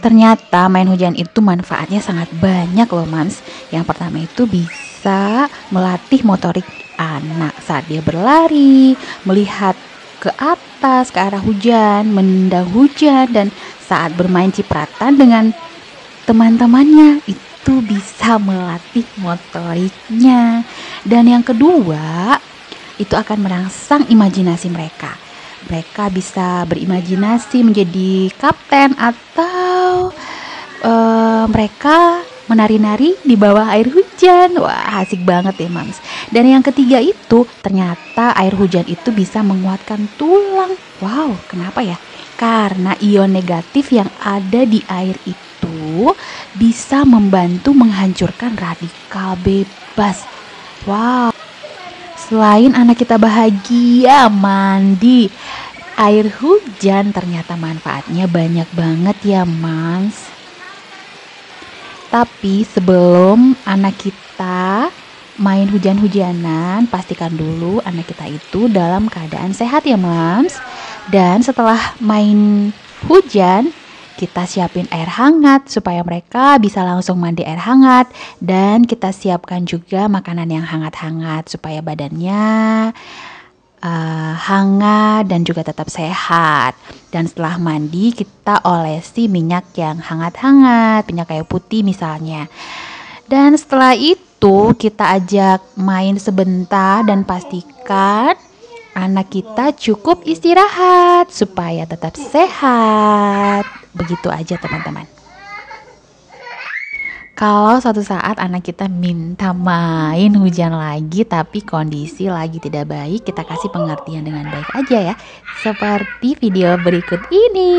Ternyata main hujan itu manfaatnya sangat banyak loh Mams. Yang pertama itu bisa melatih motorik anak saat dia berlari, melihat ke atas ke arah hujan, menendang hujan, dan saat bermain cipratan dengan teman-temannya itu bisa melatih motoriknya. Dan yang kedua, itu akan merangsang imajinasi mereka. Mereka bisa berimajinasi menjadi kapten atau mereka menari-nari di bawah air hujan. Wah, asik banget ya Mams. Dan yang ketiga itu ternyata air hujan itu bisa menguatkan tulang. Wow, kenapa ya? Karena ion negatif yang ada di air itu bisa membantu menghancurkan radikal bebas. Wow. Selain anak kita bahagia mandi air hujan, ternyata manfaatnya banyak banget ya Mams. Tapi sebelum anak kita main hujan-hujanan, pastikan dulu anak kita itu dalam keadaan sehat ya Mams. Dan setelah main hujan, kita siapin air hangat supaya mereka bisa langsung mandi air hangat. Dan kita siapkan juga makanan yang hangat-hangat supaya badannya hangat dan juga tetap sehat. Dan setelah mandi kita olesi minyak yang hangat-hangat, minyak kayu putih misalnya. Dan setelah itu kita ajak main sebentar dan pastikan anak kita cukup istirahat supaya tetap sehat. Begitu aja teman-teman. Kalau suatu saat anak kita minta main hujan lagi tapi kondisi lagi tidak baik, kita kasih pengertian dengan baik aja ya. Seperti video berikut ini.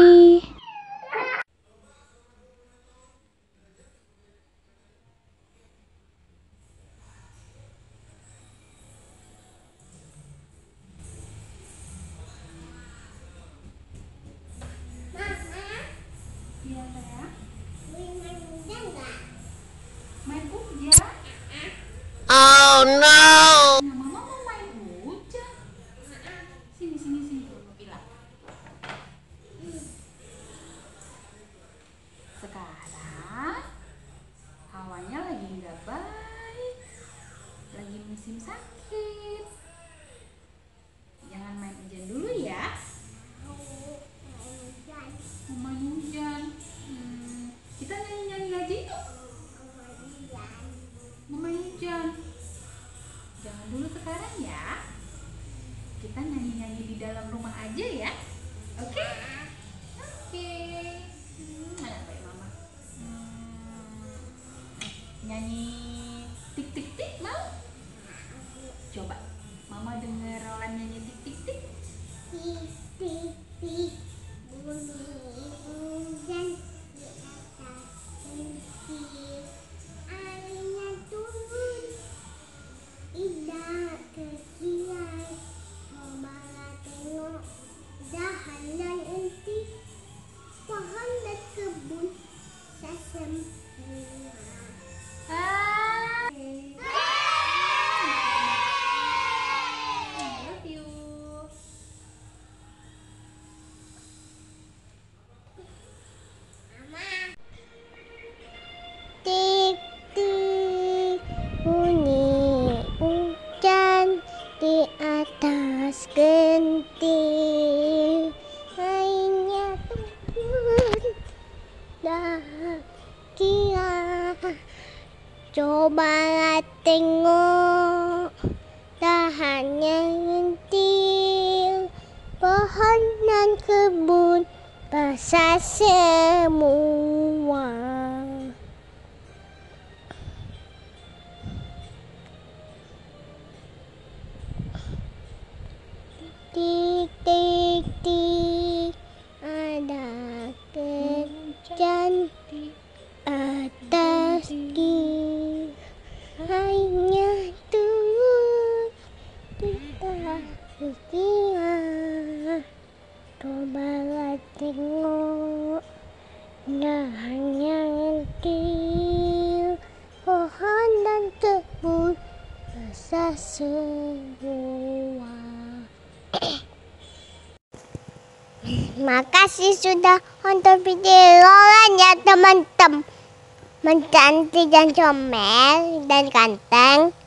Oh no. Mama mau main hujan. Sini sini sini dulu bilang. Sekarang hawanya lagi nggak baik, lagi musim sakit. Jangan main hujan dulu ya. Mau main hujan. Kita nyanyi-nyanyi aja yuk. Mau main hujan. Jangan dulu sekarang ya. Kita nyanyi-nyanyi di dalam rumah aja ya. Oke? Oke. Mana baik mama? Nyanyi tik tik tik mau? Coba mama denger Roland nyanyi tik tik tik. Tik tik tik bunyi hujan di atas genting, airnya turun indah kesian. Cobalah tengok dahan dan entik, pohon dan kebun sesam bunga. Love you. Tik tik bunyi hujan di atas genting, airnya turun dahan. Cobalah tengok dahannya lentil, pohon dan kebun basah semua. Tik tik tik ada hujan di atas gigi, airnya turun kita setia. Cobalah tengok dahannya lentil, pohon dan kebun basah semua. Makasih sudah nonton video ya teman-teman. Cantik dan comel dan ganteng.